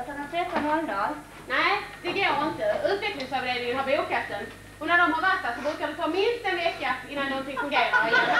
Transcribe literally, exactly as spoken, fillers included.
klockan tretton noll noll. Nej, det går inte. Utvecklingsavdelningen har bokat den. Och när de har varit där så brukar det ta minst en vecka innan någonting fungerar igen.